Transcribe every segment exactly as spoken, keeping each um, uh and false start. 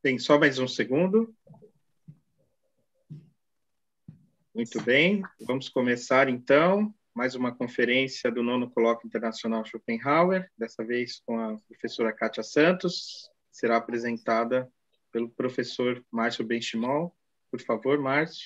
Tem só mais um segundo. Muito bem, vamos começar então mais uma conferência do nono Colóquio Internacional Schopenhauer, dessa vez com a professora Kátia Santos, será apresentada pelo professor Márcio Benchimol. Por favor, Márcio.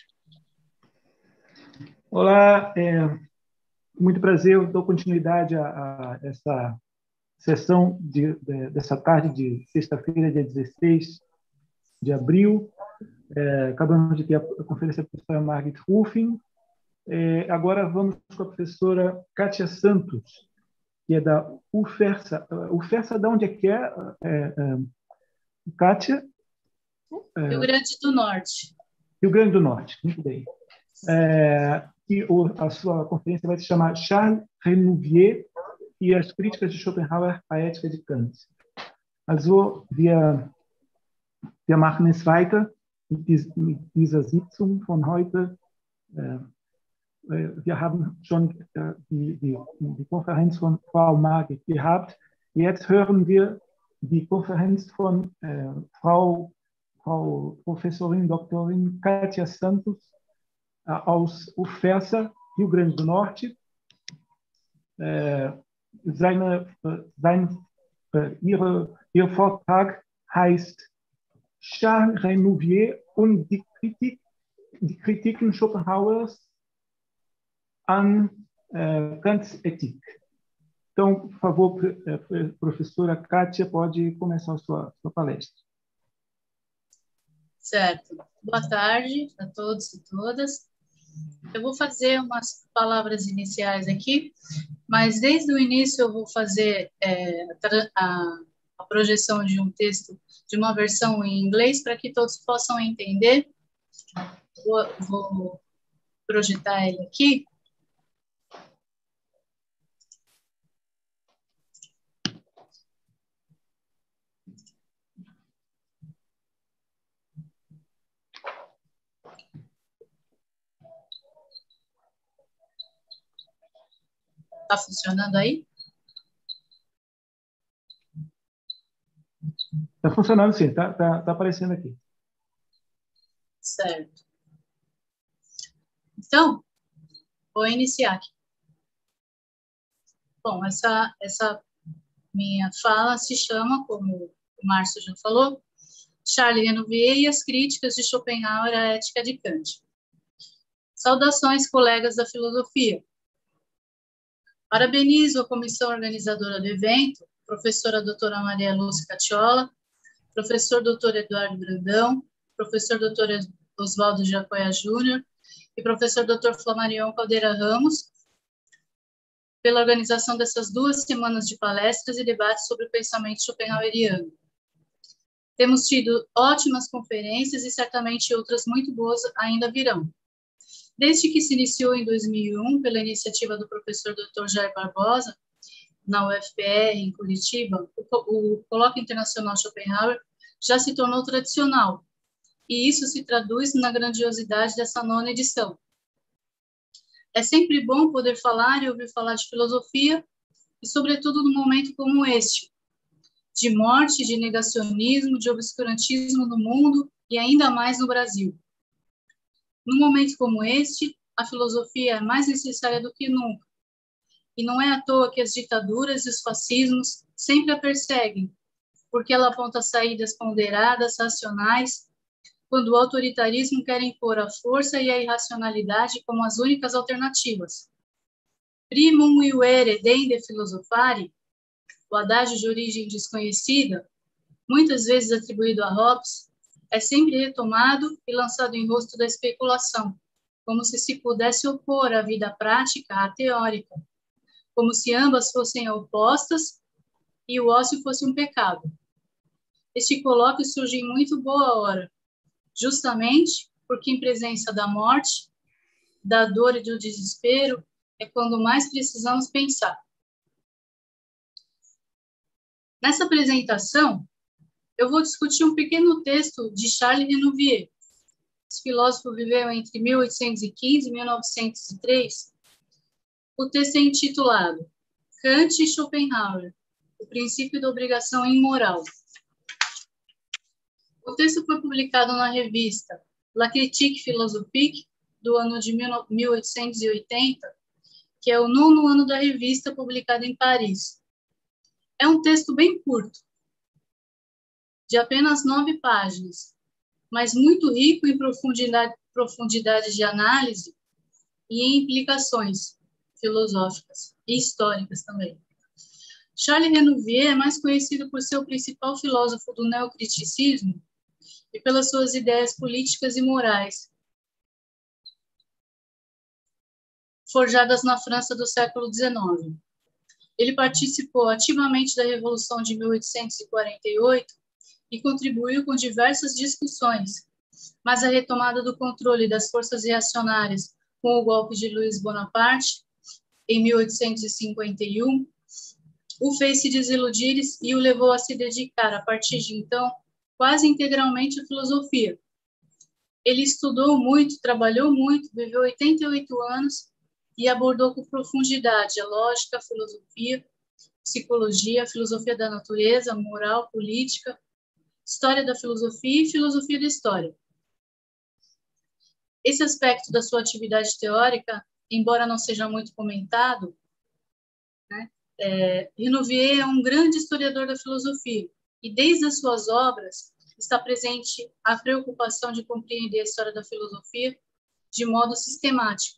Olá, é muito prazer, eu dou continuidade a, a essa sessão de, de, dessa tarde de sexta-feira, dia dezesseis de abril. É, acabamos de ter a, a conferência da professora Margit Ruffing. É, agora vamos com a professora Kátia Santos, que é da UFERSA. UFERSA, de onde é que é, é, é Kátia? É, Rio Grande do Norte. Rio Grande do Norte, muito bem. É, e o, a sua conferência vai se chamar Charles Renouvier e as críticas de Schopenhauer à ética de Kant. Also, wir, wir machen es weiter mit, dies, mit dieser Sitzung von heute. Äh, wir haben schon äh, die, die, die Konferenz von Frau Margit gehabt. Jetzt hören wir die Konferenz von äh, Frau, Frau Professorin Doktorin Kátia Santos äh, aus UFERSA, Rio Grande do Norte. Äh, seine, sein, äh, ihre, ihr Vortrag heißt Charles Renouvier und die, Kritik, die Kritiken Schopenhauers an äh, Kants Ethik. Então, por favor, professora Kátia, pode começar a sua, sua palestra. Certo. Boa tarde a todos e todas. Eu vou fazer umas palavras iniciais aqui, mas desde o início eu vou fazer é, a, a projeção de um texto, de uma versão em inglês, para que todos possam entender. Vou, vou projetar ele aqui. Está funcionando aí? Está funcionando, sim. Está tá, tá aparecendo aqui. Certo. Então, vou iniciar aqui. Bom, essa, essa minha fala se chama, como o Márcio já falou, Charles Renouvier e as críticas de Schopenhauer à ética de Kant. Saudações, colegas da filosofia. Parabenizo a comissão organizadora do evento, professora doutora Maria Lúcia Catiola, professor doutor Eduardo Brandão, professor doutor Oswaldo Jacoya Júnior e professor doutor Flamarion Caldeira Ramos, pela organização dessas duas semanas de palestras e debates sobre o pensamento schopenhaueriano. Temos tido ótimas conferências e certamente outras muito boas ainda virão. Desde que se iniciou em dois mil e um, pela iniciativa do professor doutor Jair Barbosa, na U F P R, em Curitiba, o, o Colóquio Internacional Schopenhauer já se tornou tradicional, e isso se traduz na grandiosidade dessa nona edição. É sempre bom poder falar e ouvir falar de filosofia, e sobretudo num momento como este, de morte, de negacionismo, de obscurantismo no mundo e ainda mais no Brasil. Num momento como este, a filosofia é mais necessária do que nunca. E não é à toa que as ditaduras e os fascismos sempre a perseguem, porque ela aponta saídas ponderadas, racionais, quando o autoritarismo quer impor a força e a irracionalidade como as únicas alternativas. Primum iuere dende philosophari, o adágio de origem desconhecida, muitas vezes atribuído a Hobbes, é sempre retomado e lançado em rosto da especulação, como se se pudesse opor a vida prática à teórica, como se ambas fossem opostas e o ócio fosse um pecado. Este colóquio surge em muito boa hora, justamente porque em presença da morte, da dor e do desespero, é quando mais precisamos pensar. Nessa apresentação, eu vou discutir um pequeno texto de Charles Renouvier. Esse filósofo viveu entre mil oitocentos e quinze e mil novecentos e três. O texto é intitulado Kant e Schopenhauer, o princípio da obrigação imoral. O texto foi publicado na revista La Critique Philosophique, do ano de mil oitocentos e oitenta, que é o nono ano da revista, publicado em Paris. É um texto bem curto, de apenas nove páginas, mas muito rico em profundidade, profundidade de análise e em implicações filosóficas e históricas também. Charles Renouvier é mais conhecido por ser o principal filósofo do neocriticismo e pelas suas ideias políticas e morais, forjadas na França do século dezenove. Ele participou ativamente da Revolução de mil oitocentos e quarenta e oito e contribuiu com diversas discussões, mas a retomada do controle das forças reacionárias com o golpe de Luiz Bonaparte, em mil oitocentos e cinquenta e um, o fez se desiludir e o levou a se dedicar, a partir de então, quase integralmente à filosofia. Ele estudou muito, trabalhou muito, viveu oitenta e oito anos e abordou com profundidade a lógica, a filosofia, psicologia, a filosofia da natureza, moral, política, história da filosofia e filosofia da história. Esse aspecto da sua atividade teórica, embora não seja muito comentado, né, é, Renouvier é um grande historiador da filosofia e desde as suas obras está presente a preocupação de compreender a história da filosofia de modo sistemático.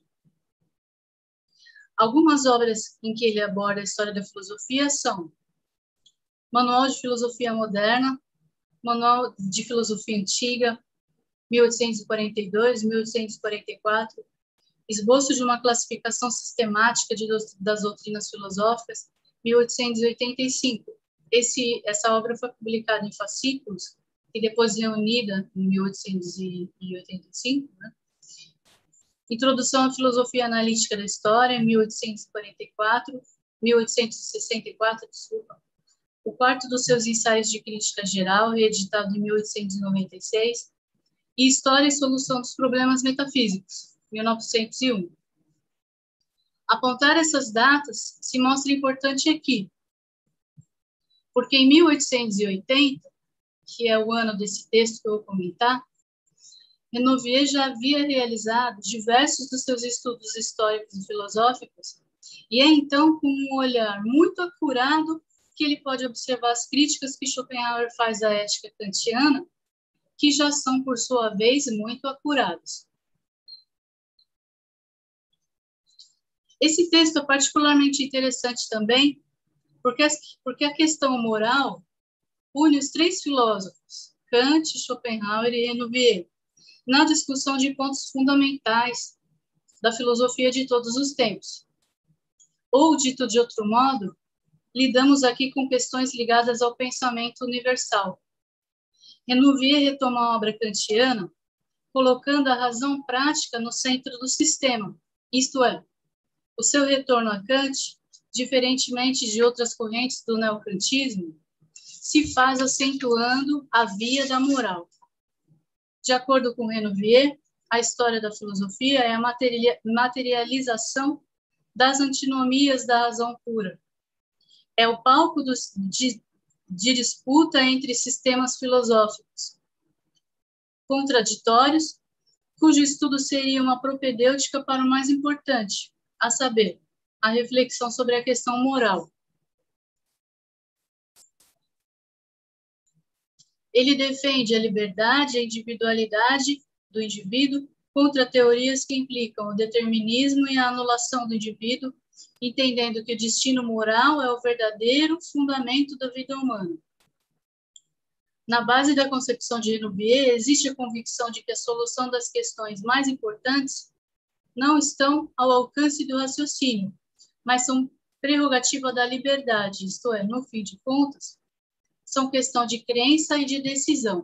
Algumas obras em que ele aborda a história da filosofia são Manual de Filosofia Moderna, Manual de Filosofia Antiga, mil oitocentos e quarenta e dois, mil oitocentos e quarenta e quatro, Esboço de uma Classificação Sistemática de, das Doutrinas Filosóficas, mil oitocentos e oitenta e cinco. Esse, essa obra foi publicada em fascículos e depois reunida em mil oitocentos e oitenta e cinco, né? Introdução à Filosofia Analítica da História, mil oitocentos e quarenta e quatro, mil oitocentos e sessenta e quatro, desculpa. O quarto dos seus ensaios de crítica geral, reeditado em mil oitocentos e noventa e seis, e História e Solução dos Problemas Metafísicos, mil novecentos e um. Apontar essas datas se mostra importante aqui, porque em mil oitocentos e oitenta, que é o ano desse texto que eu vou comentar, Renouvier já havia realizado diversos dos seus estudos históricos e filosóficos, e é então com um olhar muito acurado que ele pode observar as críticas que Schopenhauer faz à ética kantiana, que já são, por sua vez, muito acuradas. Esse texto é particularmente interessante também, porque, porque a questão moral une os três filósofos, Kant, Schopenhauer e Renouvier, na discussão de pontos fundamentais da filosofia de todos os tempos. Ou, dito de outro modo, lidamos aqui com questões ligadas ao pensamento universal. Renouvier retoma a obra kantiana, colocando a razão prática no centro do sistema, isto é, o seu retorno a Kant, diferentemente de outras correntes do neocantismo, se faz acentuando a via da moral. De acordo com Renouvier, a história da filosofia é a materialização das antinomias da razão pura. É o palco dos, de, de disputa entre sistemas filosóficos contraditórios, cujo estudo seria uma propedêutica para o mais importante, a saber, a reflexão sobre a questão moral. Ele defende a liberdade e a individualidade do indivíduo contra teorias que implicam o determinismo e a anulação do indivíduo, entendendo que o destino moral é o verdadeiro fundamento da vida humana. Na base da concepção de Renouvier, existe a convicção de que a solução das questões mais importantes não estão ao alcance do raciocínio, mas são prerrogativa da liberdade, isto é, no fim de contas, são questão de crença e de decisão.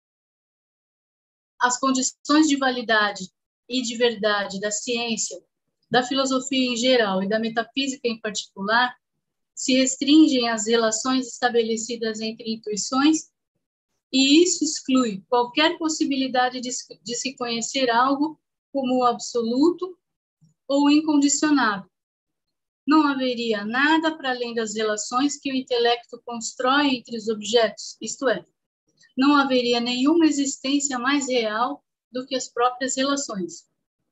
As condições de validade e de verdade da ciência, da filosofia em geral e da metafísica em particular, se restringem às relações estabelecidas entre intuições, e isso exclui qualquer possibilidade de, de se conhecer algo como o absoluto ou incondicionado. Não haveria nada para além das relações que o intelecto constrói entre os objetos, isto é, não haveria nenhuma existência mais real do que as próprias relações.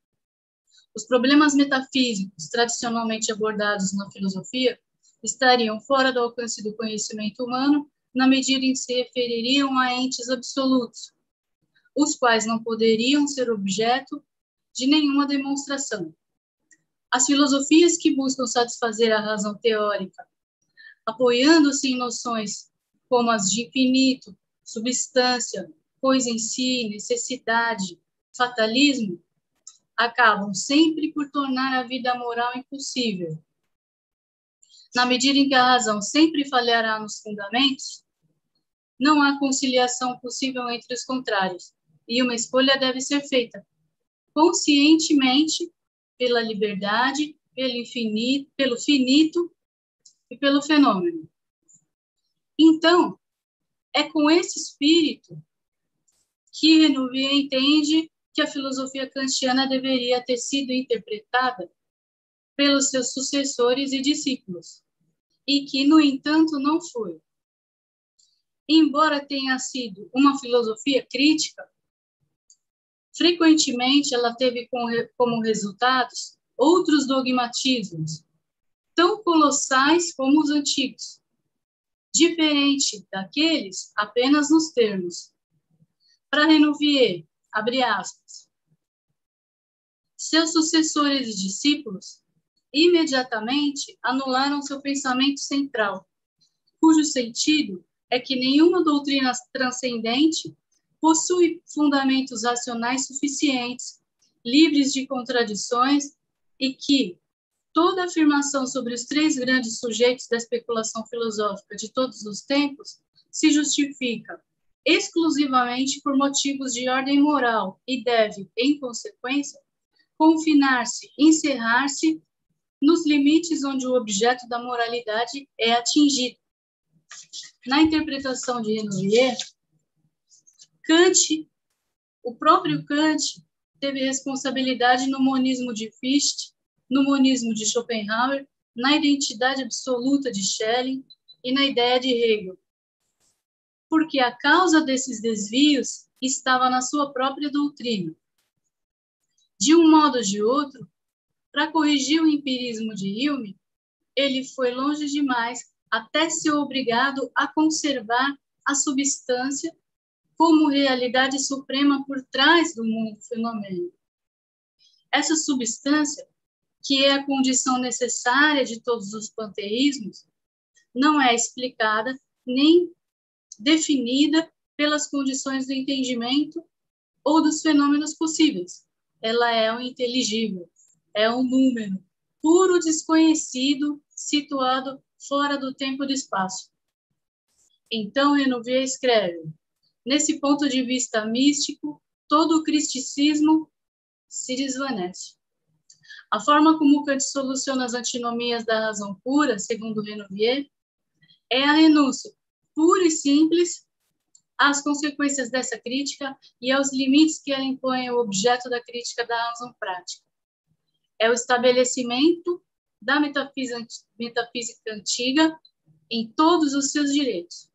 Os problemas metafísicos tradicionalmente abordados na filosofia estariam fora do alcance do conhecimento humano na medida em que se refeririam a entes absolutos, os quais não poderiam ser objeto de nenhuma demonstração. As filosofias que buscam satisfazer a razão teórica, apoiando-se em noções como as de infinito, substância, coisa em si, necessidade, fatalismo, acabam sempre por tornar a vida moral impossível. Na medida em que a razão sempre falhará nos fundamentos, não há conciliação possível entre os contrários, e uma escolha deve ser feita conscientemente pela liberdade, pelo infinito, pelo finito e pelo fenômeno. Então, é com esse espírito que Renouvier entende que a filosofia kantiana deveria ter sido interpretada pelos seus sucessores e discípulos, e que, no entanto, não foi. Embora tenha sido uma filosofia crítica, frequentemente ela teve como resultados outros dogmatismos, tão colossais como os antigos, diferente daqueles apenas nos termos. Para Renouvier, abre aspas, seus sucessores e discípulos imediatamente anularam seu pensamento central, cujo sentido é que nenhuma doutrina transcendente possui fundamentos racionais suficientes, livres de contradições, e que toda afirmação sobre os três grandes sujeitos da especulação filosófica de todos os tempos se justifica exclusivamente por motivos de ordem moral e deve, em consequência, confinar-se, encerrar-se nos limites onde o objeto da moralidade é atingido. Na interpretação de Renouvier, Kant, o próprio Kant, teve responsabilidade no monismo de Fichte, no monismo de Schopenhauer, na identidade absoluta de Schelling e na ideia de Hegel, porque a causa desses desvios estava na sua própria doutrina. De um modo ou de outro, para corrigir o empirismo de Hume, ele foi longe demais até ser obrigado a conservar a substância como realidade suprema por trás do mundo fenomênico. Essa substância, que é a condição necessária de todos os panteísmos, não é explicada nem definida pelas condições do entendimento ou dos fenômenos possíveis. Ela é o inteligível, é um número, puro desconhecido, situado fora do tempo e do espaço. Então, Renouvier escreve, nesse ponto de vista místico, todo o cristicismo se desvanece. A forma como Kant soluciona as antinomias da razão pura, segundo Renouvier, é a renúncia pura e simples às consequências dessa crítica e aos limites que ela impõe ao objeto da crítica da razão prática. É o estabelecimento da metafísica, metafísica antiga em todos os seus direitos.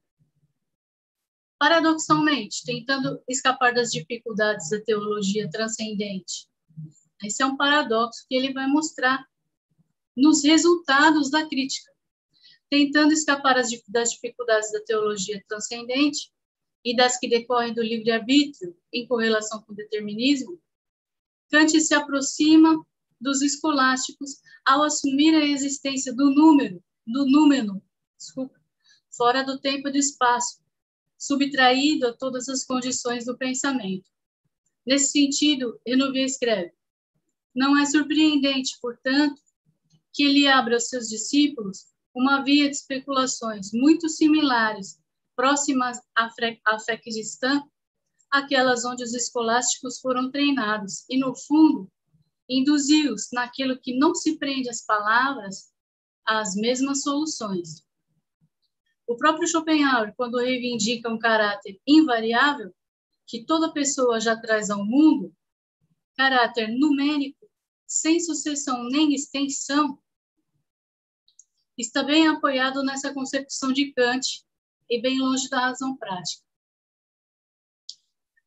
Paradoxalmente, tentando escapar das dificuldades da teologia transcendente, esse é um paradoxo que ele vai mostrar nos resultados da crítica. Tentando escapar das dificuldades da teologia transcendente e das que decorrem do livre-arbítrio em correlação com o determinismo, Kant se aproxima dos escolásticos ao assumir a existência do número, do número, desculpa, fora do tempo e do espaço, subtraído a todas as condições do pensamento. Nesse sentido, Renouvier escreve, não é surpreendente, portanto, que ele abra aos seus discípulos uma via de especulações muito similares, próximas à fé cristã, aquelas onde os escolásticos foram treinados, e, no fundo, induziu-os naquilo que não se prende às palavras, às mesmas soluções. O próprio Schopenhauer, quando reivindica um caráter invariável, que toda pessoa já traz ao mundo, caráter numérico, sem sucessão nem extensão, está bem apoiado nessa concepção de Kant e bem longe da razão prática.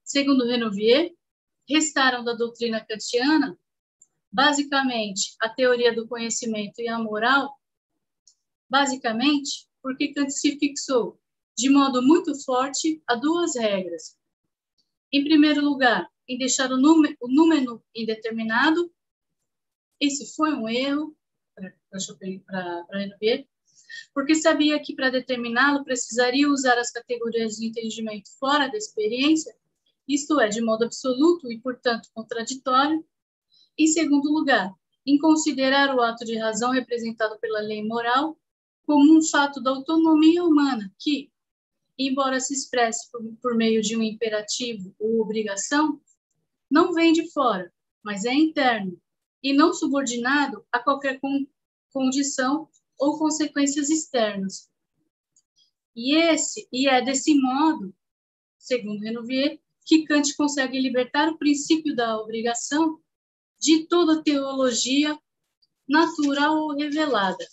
Segundo Renouvier, restaram da doutrina kantiana, basicamente, a teoria do conhecimento e a moral, basicamente, porque Kant se fixou de modo muito forte a duas regras. Em primeiro lugar, em deixar o número, o número indeterminado. Esse foi um erro para Renouvier, porque sabia que para determiná-lo precisaria usar as categorias de entendimento fora da experiência, isto é, de modo absoluto e, portanto, contraditório. Em segundo lugar, em considerar o ato de razão representado pela lei moral como um fato da autonomia humana que, embora se expresse por, por meio de um imperativo ou obrigação, não vem de fora, mas é interno, e não subordinado a qualquer con condição ou consequências externas. E, esse, e é desse modo, segundo Renouvier, que Kant consegue libertar o princípio da obrigação de toda teologia natural ou revelada.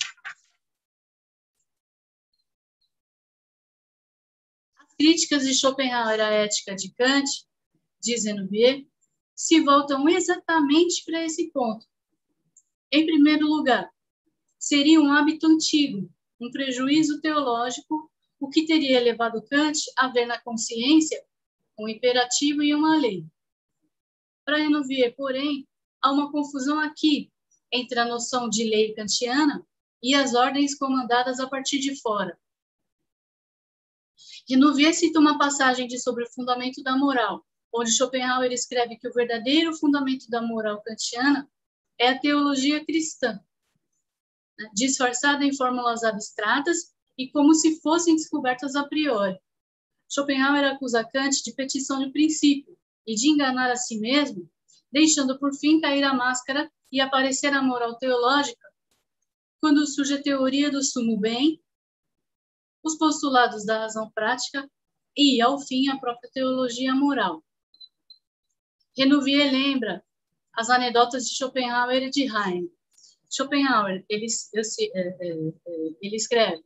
As críticas de Schopenhauer à ética de Kant, diz Renouvier, se voltam exatamente para esse ponto. Em primeiro lugar, seria um hábito antigo, um prejuízo teológico, o que teria levado Kant a ver na consciência um imperativo e uma lei. Para Renouvier, porém, há uma confusão aqui entre a noção de lei kantiana e as ordens comandadas a partir de fora. Renouvier cita uma passagem de Sobre o Fundamento da Moral, onde Schopenhauer escreve que o verdadeiro fundamento da moral kantiana é a teologia cristã, disfarçada em fórmulas abstratas e como se fossem descobertas a priori. Schopenhauer acusa Kant de petição de princípio e de enganar a si mesmo, deixando por fim cair a máscara e aparecer a moral teológica, quando surge a teoria do sumo bem, os postulados da razão prática e, ao fim, a própria teologia moral. Renouvier lembra as anedotas de Schopenhauer e de Heine. Schopenhauer, ele, ele escreve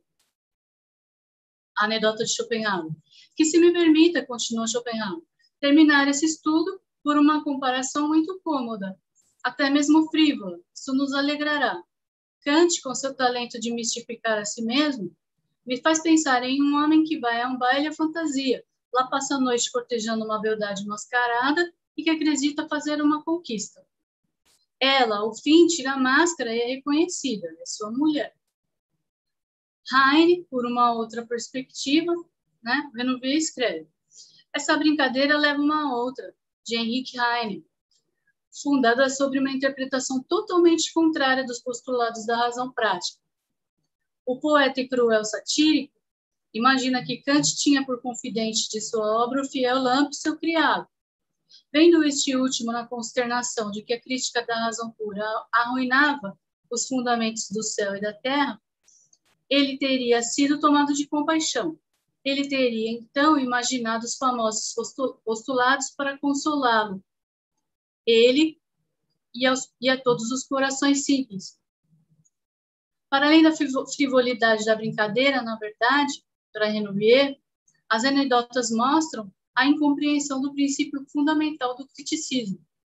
a anedota de Schopenhauer, que se me permita, continua Schopenhauer, terminar esse estudo por uma comparação muito cômoda, até mesmo frívola, isso nos alegrará. Kant, com seu talento de mistificar a si mesmo, me faz pensar em um homem que vai a um baile à fantasia, lá passa a noite cortejando uma beldade mascarada e que acredita fazer uma conquista. Ela, ao fim, tira a máscara e é reconhecida, é sua mulher. Heine, por uma outra perspectiva, né, Renouvier escreve, essa brincadeira leva uma outra, de Henrik Heine, fundada sobre uma interpretação totalmente contrária dos postulados da razão prática. O poeta e cruel satírico imagina que Kant tinha por confidente de sua obra o fiel Lampe, seu criado. Vendo este último na consternação de que a crítica da razão pura arruinava os fundamentos do céu e da terra, ele teria sido tomado de compaixão. Ele teria, então, imaginado os famosos postulados para consolá-lo. Ele e, aos, e a todos os corações simples. Para além da frivolidade da brincadeira, na verdade, para Renouvier, as anedotas mostram a incompreensão do princípio fundamental do criticismo.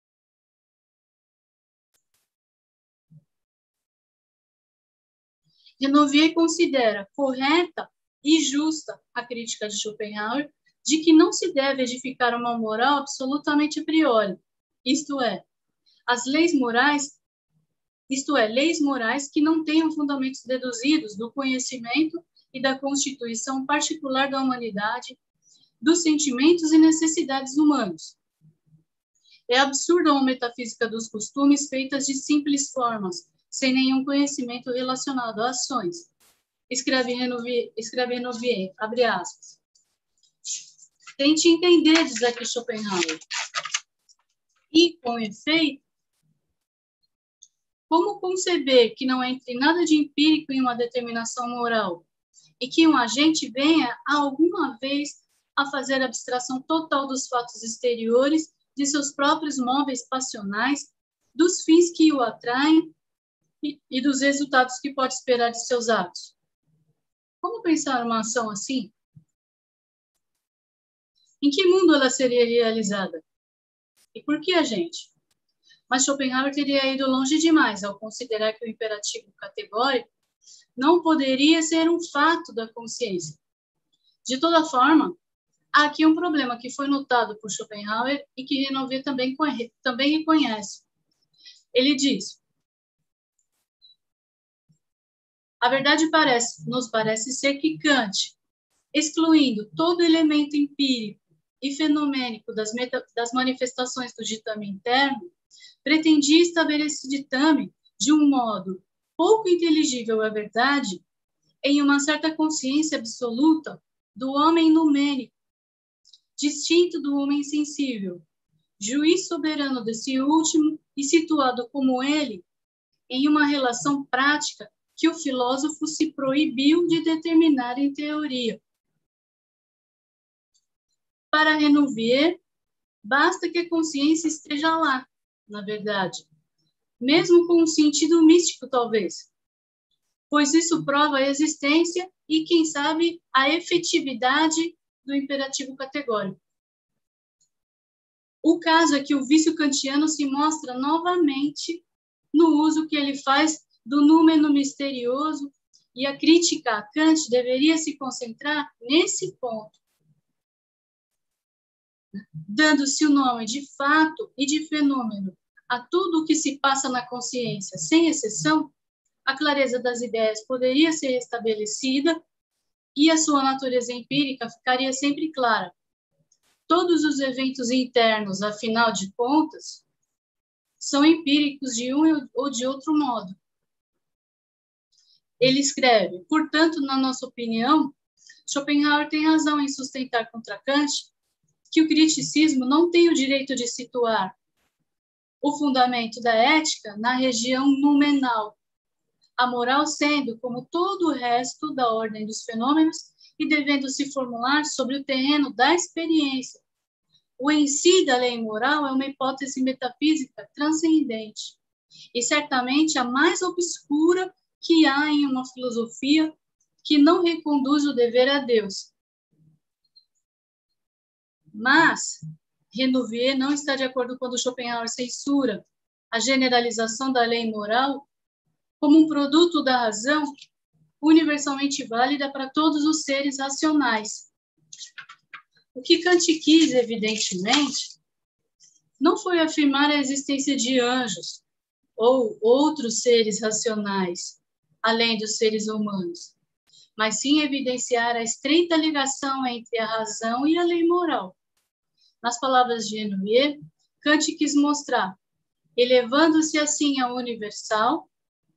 Renouvier considera correta e justa a crítica de Schopenhauer de que não se deve edificar uma moral absolutamente a priori, isto é, as leis morais, isto é, leis morais que não tenham fundamentos deduzidos do conhecimento e da constituição particular da humanidade, dos sentimentos e necessidades humanos. É absurda uma metafísica dos costumes feitas de simples formas, sem nenhum conhecimento relacionado a ações. Escreve Renouvier, escreve Renouvier, abre aspas. Tente entender, diz aqui Schopenhauer. E, com efeito, como conceber que não entre nada de empírico em uma determinação moral e que um agente venha, alguma vez, a fazer abstração total dos fatos exteriores, de seus próprios móveis passionais, dos fins que o atraem e, e dos resultados que pode esperar de seus atos? Como pensar uma ação assim? Em que mundo ela seria realizada? E por que a gente? Mas Schopenhauer teria ido longe demais ao considerar que o imperativo categórico não poderia ser um fato da consciência. De toda forma, há aqui um problema que foi notado por Schopenhauer e que Renouvier também, também reconhece. Ele diz: a verdade parece, nos parece ser que Kant, excluindo todo elemento empírico e fenomênico das, meta, das manifestações do ditame interno, pretendia estabelecer esse ditame de um modo pouco inteligível à verdade em uma certa consciência absoluta do homem numérico, distinto do homem sensível, juiz soberano desse último e situado como ele em uma relação prática que o filósofo se proibiu de determinar em teoria. Para Renouvier, basta que a consciência esteja lá, na verdade, mesmo com um sentido místico, talvez, pois isso prova a existência e, quem sabe, a efetividade do imperativo categórico. O caso é que o vício kantiano se mostra novamente no uso que ele faz do númeno misterioso, e a crítica a Kant deveria se concentrar nesse ponto, dando-se o nome de fato e de fenômeno a tudo o que se passa na consciência, sem exceção, a clareza das ideias poderia ser estabelecida e a sua natureza empírica ficaria sempre clara. Todos os eventos internos, afinal de contas, são empíricos de um ou de outro modo. Ele escreve: portanto, na nossa opinião, Schopenhauer tem razão em sustentar contra Kant que o criticismo não tem o direito de situar o fundamento da ética na região noumenal, a moral sendo, como todo o resto da ordem dos fenômenos, e devendo se formular sobre o terreno da experiência. O em si da lei moral é uma hipótese metafísica transcendente, e certamente a mais obscura que há em uma filosofia que não reconduz o dever a Deus. Mas Renouvier não está de acordo quando Schopenhauer censura a generalização da lei moral como um produto da razão universalmente válida para todos os seres racionais. O que Kant quis, evidentemente, não foi afirmar a existência de anjos ou outros seres racionais, além dos seres humanos, mas sim evidenciar a estreita ligação entre a razão e a lei moral. Nas palavras de Renouvier, Kant quis mostrar, elevando-se assim ao universal,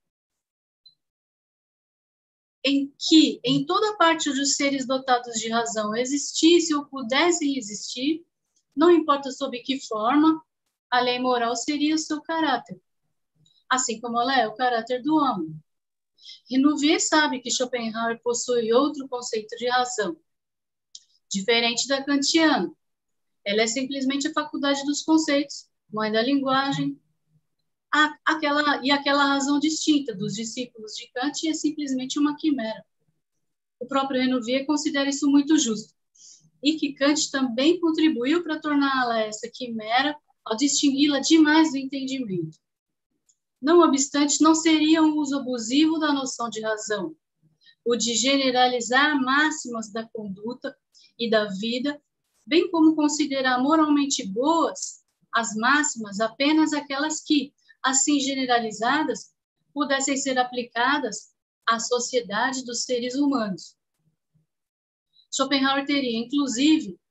em que, em toda parte onde os seres dotados de razão existissem ou pudessem existir, não importa sob que forma, a lei moral seria o seu caráter, assim como ela é o caráter do homem. Renouvier sabe que Schopenhauer possui outro conceito de razão, diferente da kantiana. Ela é simplesmente a faculdade dos conceitos, mãe da linguagem, a, aquela, e aquela razão distinta dos discípulos de Kant é simplesmente uma quimera. O próprio Renouvier considera isso muito justo, e que Kant também contribuiu para torná-la essa quimera ao distingui-la demais do entendimento. Não obstante, não seria um uso abusivo da noção de razão, o de generalizar máximas da conduta e da vida, bem como considerar moralmente boas as máximas apenas aquelas que, assim generalizadas, pudessem ser aplicadas à sociedade dos seres humanos. Schopenhauer teria, inclusive,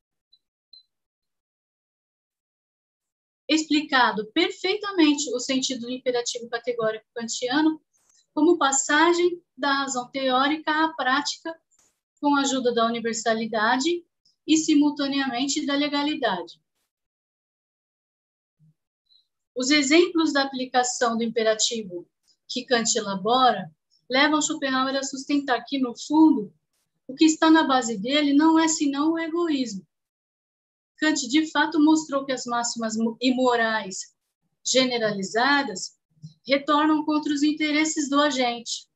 explicado perfeitamente o sentido do imperativo categórico kantiano como passagem da razão teórica à prática com a ajuda da universalidade e, simultaneamente, da legalidade. Os exemplos da aplicação do imperativo que Kant elabora levam Schopenhauer a sustentar que, no fundo, o que está na base dele não é senão o egoísmo. Kant, de fato, mostrou que as máximas imorais generalizadas retornam contra os interesses do agente.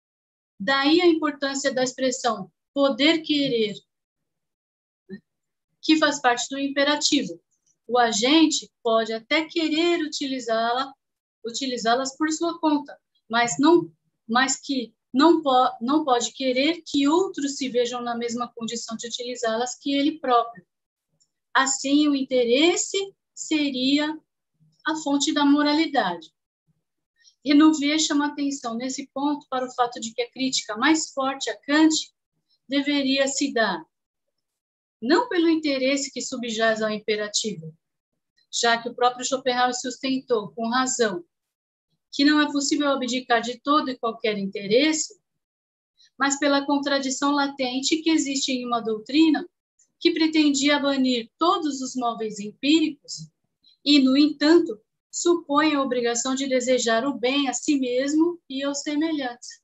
Daí a importância da expressão poder querer. que faz parte do imperativo. O agente pode até querer utilizá-la, utilizá-las por sua conta, mas não, mas que não, po, não pode querer que outros se vejam na mesma condição de utilizá-las que ele próprio. Assim, o interesse seria a fonte da moralidade. Renouvier chama atenção nesse ponto para o fato de que a crítica mais forte a Kant deveria se dar não pelo interesse que subjaz ao imperativo, já que o próprio Schopenhauer sustentou, com razão, que não é possível abdicar de todo e qualquer interesse, mas pela contradição latente que existe em uma doutrina que pretendia banir todos os móveis empíricos e, no entanto, supõe a obrigação de desejar o bem a si mesmo e aos semelhantes.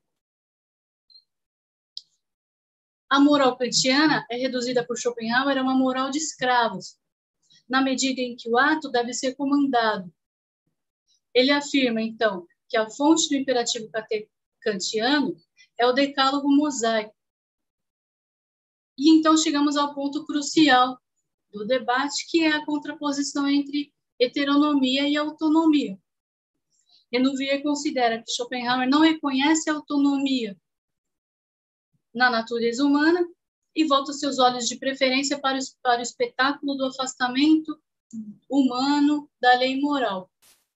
A moral kantiana é reduzida por Schopenhauer a uma moral de escravos, na medida em que o ato deve ser comandado. Ele afirma, então, que a fonte do imperativo kantiano é o decálogo mosaico. E então chegamos ao ponto crucial do debate, que é a contraposição entre heteronomia e autonomia. Renouvier considera que Schopenhauer não reconhece a autonomia na natureza humana e volta seus olhos de preferência para o, para o espetáculo do afastamento humano da lei moral.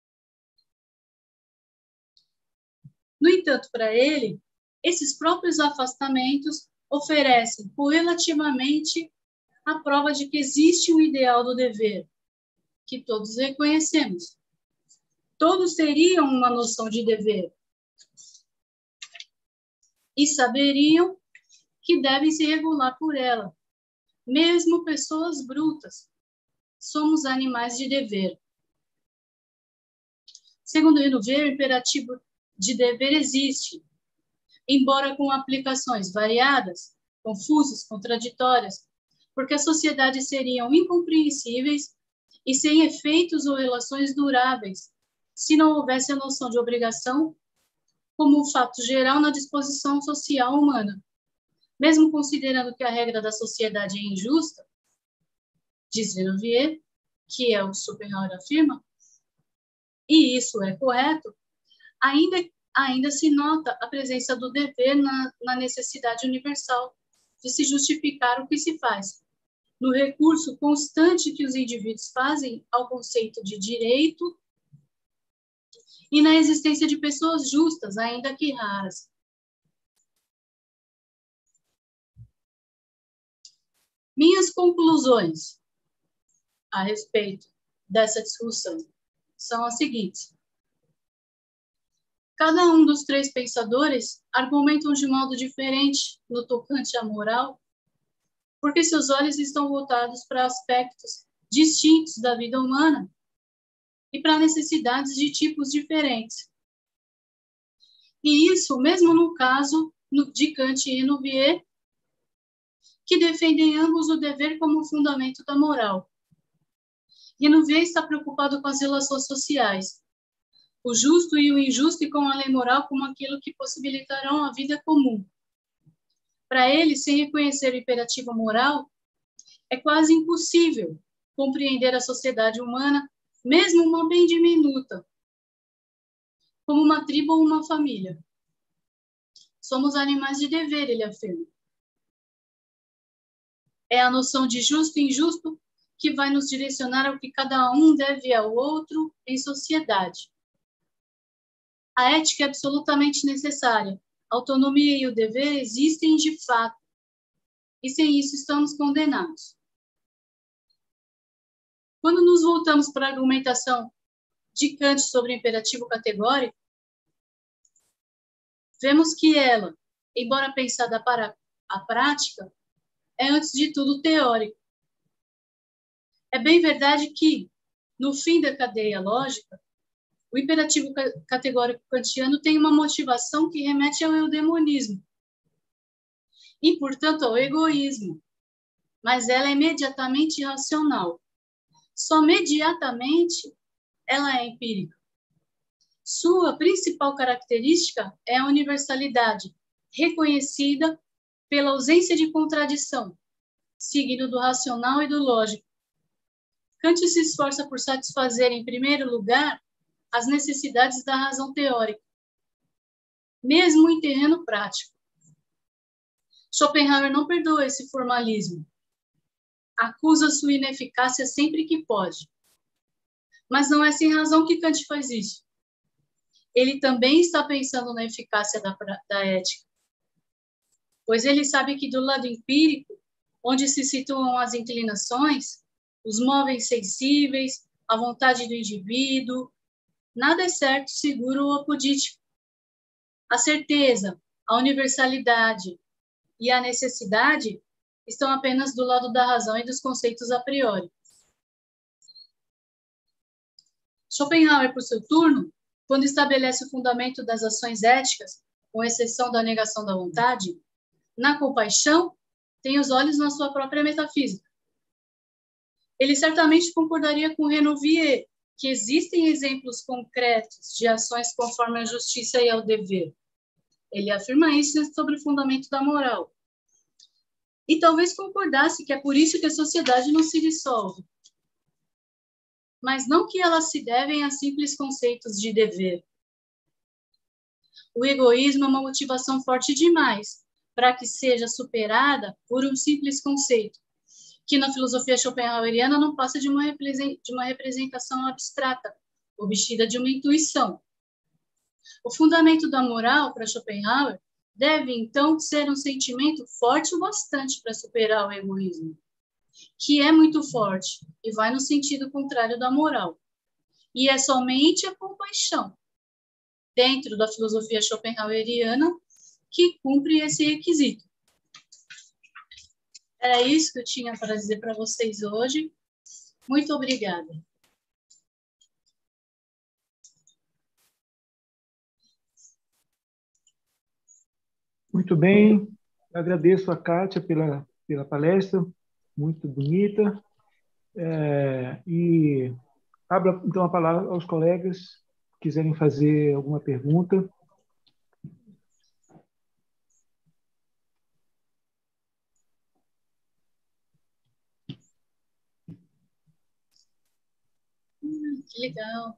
No entanto, para ele, esses próprios afastamentos oferecem, correlativamente, a prova de que existe um ideal do dever, que todos reconhecemos. Todos teriam uma noção de dever e saberiam que devem se regular por ela. Mesmo pessoas brutas, somos animais de dever. Segundo Renouvier, o imperativo de dever existe, embora com aplicações variadas, confusas, contraditórias, porque as sociedades seriam incompreensíveis e sem efeitos ou relações duráveis, se não houvesse a noção de obrigação como um fato geral na disposição social humana. Mesmo considerando que a regra da sociedade é injusta, diz Renouvier, que é o que Schopenhauer afirma, e isso é correto, ainda, ainda se nota a presença do dever na, na necessidade universal de se justificar o que se faz, no recurso constante que os indivíduos fazem ao conceito de direito e na existência de pessoas justas, ainda que raras. Minhas conclusões a respeito dessa discussão são as seguintes. Cada um dos três pensadores argumentam de modo diferente no tocante à moral, porque seus olhos estão voltados para aspectos distintos da vida humana e para necessidades de tipos diferentes. E isso mesmo no caso de Kant e Renouvier, que defendem ambos o dever como fundamento da moral. Renouvier está preocupado com as relações sociais, o justo e o injusto, e com a lei moral como aquilo que possibilitarão a vida comum. Para ele, sem reconhecer o imperativo moral, é quase impossível compreender a sociedade humana, mesmo uma bem diminuta, como uma tribo ou uma família. Somos animais de dever, ele afirma. É a noção de justo e injusto que vai nos direcionar ao que cada um deve ao outro em sociedade. A ética é absolutamente necessária. A autonomia e o dever existem de fato. E sem isso estamos condenados. Quando nos voltamos para a argumentação de Kant sobre o imperativo categórico, vemos que ela, embora pensada para a prática, é, antes de tudo, teórico. É bem verdade que, no fim da cadeia lógica, o imperativo categórico kantiano tem uma motivação que remete ao eudemonismo e, portanto, ao egoísmo, mas ela é imediatamente racional. Só mediatamente ela é empírica. Sua principal característica é a universalidade, reconhecida pela ausência de contradição, signo do racional e do lógico. Kant se esforça por satisfazer, em primeiro lugar, as necessidades da razão teórica, mesmo em terreno prático. Schopenhauer não perdoa esse formalismo. Acusa sua ineficácia sempre que pode. Mas não é sem razão que Kant faz isso. Ele também está pensando na eficácia da, da ética, pois ele sabe que do lado empírico, onde se situam as inclinações, os móveis sensíveis, a vontade do indivíduo, nada é certo, seguro ou apodítico. A certeza, a universalidade e a necessidade estão apenas do lado da razão e dos conceitos a priori. Schopenhauer, por seu turno, quando estabelece o fundamento das ações éticas, com exceção da negação da vontade, na compaixão, tem os olhos na sua própria metafísica. Ele certamente concordaria com Renouvier, que existem exemplos concretos de ações conforme a justiça e ao dever. Ele afirma isso sobre o fundamento da moral. E talvez concordasse que é por isso que a sociedade não se dissolve. Mas não que elas se devem a simples conceitos de dever. O egoísmo é uma motivação forte demais para que seja superada por um simples conceito, que na filosofia schopenhaueriana não passa de uma, de uma representação abstrata, obtida de uma intuição. O fundamento da moral, para Schopenhauer, deve, então, ser um sentimento forte o bastante para superar o egoísmo, que é muito forte e vai no sentido contrário da moral. E é somente a compaixão, dentro da filosofia schopenhaueriana, que cumpre esse requisito. Era isso que eu tinha para dizer para vocês hoje. Muito obrigada. Muito bem. Agradeço a Kátia pela, pela palestra, muito bonita. É, e abro, então, a palavra aos colegas que quiserem fazer alguma pergunta. Hum, que legal.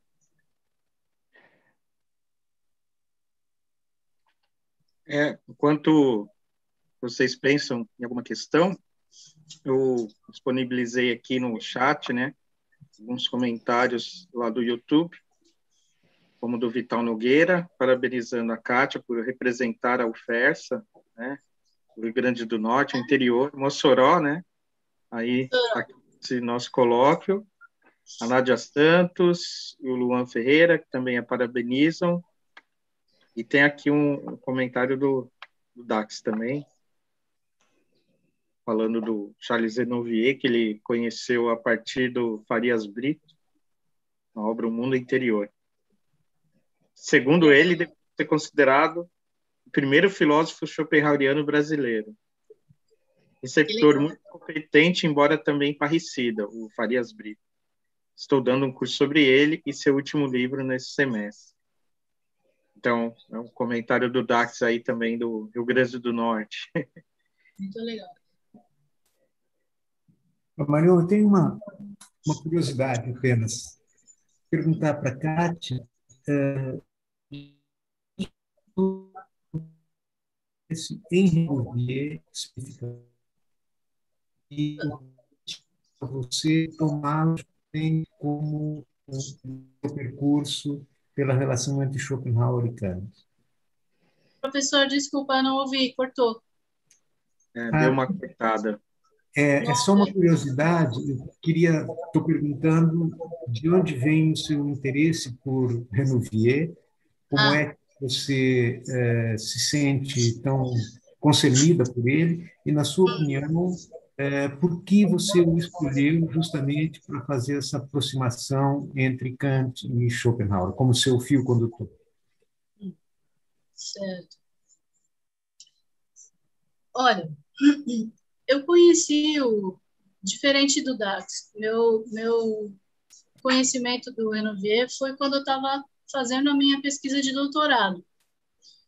É, enquanto vocês pensam em alguma questão, eu disponibilizei aqui no chat, né, alguns comentários lá do YouTube, como do Vital Nogueira, parabenizando a Kátia por representar a UFERSA, né, o Rio Grande do Norte, o interior, Mossoró, né, aí aqui, esse nosso colóquio, a Nádia Santos e o Luan Ferreira, que também a parabenizam, e tem aqui um comentário do, do Dax também, falando do Charles Renouvier, que ele conheceu a partir do Farias Brito, na obra O Mundo Interior. Segundo ele, deve ser considerado o primeiro filósofo schopenhaueriano brasileiro. Receptor muito competente, embora também parricida, o Farias Brito. Estou dando um curso sobre ele e seu último livro nesse semestre. Então, é um comentário do Dax aí também, do Rio Grande do Norte. Muito legal. Maria, eu tenho uma, uma curiosidade apenas. Perguntar para a Kátia, uh, em Renouvier, especificamente, e você tomá-lo como um percurso pela relação entre Schopenhauer e Kant. Professor, desculpa, não ouvi, cortou. É, deu uma cortada. É, é só uma curiosidade, eu queria, estou perguntando de onde vem o seu interesse por Renouvier, como Ah. é que você é, se sente tão concernida por ele, e, na sua opinião, é, por que você o escolheu justamente para fazer essa aproximação entre Kant e Schopenhauer, como seu fio condutor? Certo. Olha, eu conheci o, diferente do Dax, meu, meu conhecimento do Renouvier foi quando eu estava fazendo a minha pesquisa de doutorado.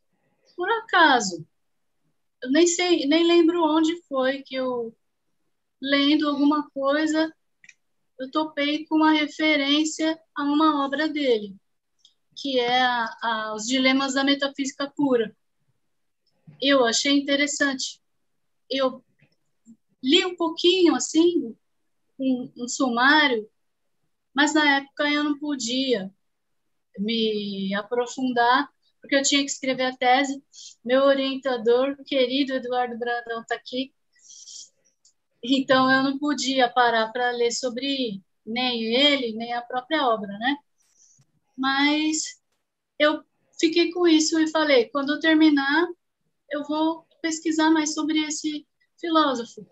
Por acaso, eu nem sei, nem lembro onde foi que eu lendo alguma coisa, eu topei com uma referência a uma obra dele, que é a, a, Os Dilemas da Metafísica Pura. Eu achei interessante. Eu li um pouquinho, assim, um, um sumário, mas na época eu não podia me aprofundar, porque eu tinha que escrever a tese. Meu orientador, querido Eduardo Brandão, está aqui. Então, eu não podia parar para ler sobre nem ele, nem a própria obra, né? Mas eu fiquei com isso e falei, quando eu terminar, eu vou pesquisar mais sobre esse filósofo.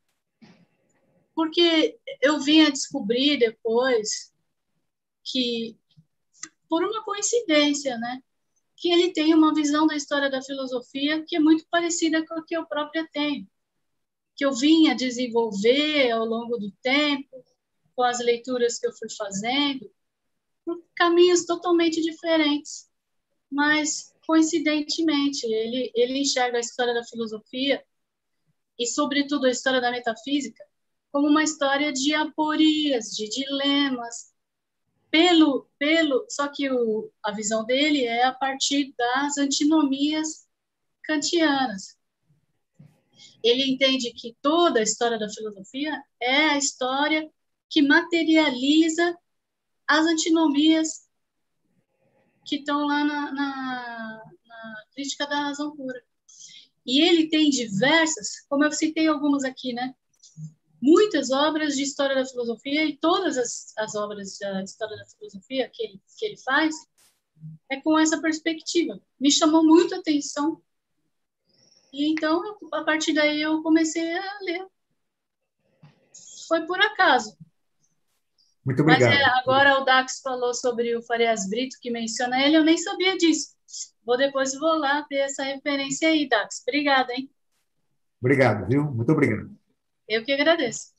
Porque eu vim a descobrir depois que, por uma coincidência, né, que ele tem uma visão da história da filosofia que é muito parecida com a que eu própria tenho, que eu vim a desenvolver ao longo do tempo, com as leituras que eu fui fazendo, por caminhos totalmente diferentes. Mas, coincidentemente, ele, ele enxerga a história da filosofia e, sobretudo, a história da metafísica como uma história de aporias, de dilemas, pelo, pelo, só que o, a visão dele é a partir das antinomias kantianas. Ele entende que toda a história da filosofia é a história que materializa as antinomias que estão lá na, na, na crítica da razão pura. E ele tem diversas, como eu citei algumas aqui, né? Muitas obras de história da filosofia, e todas as, as obras da história da filosofia que ele, que ele faz é com essa perspectiva. Me chamou muito a atenção. E então, eu, a partir daí, eu comecei a ler. Foi por acaso. Muito obrigado. Mas é, agora o Dax falou sobre o Farias Brito, que menciona ele, eu nem sabia disso. Vou depois vou lá ver essa referência aí, Dax. Obrigada, hein? Obrigado, viu? Muito obrigado. Eu que agradeço.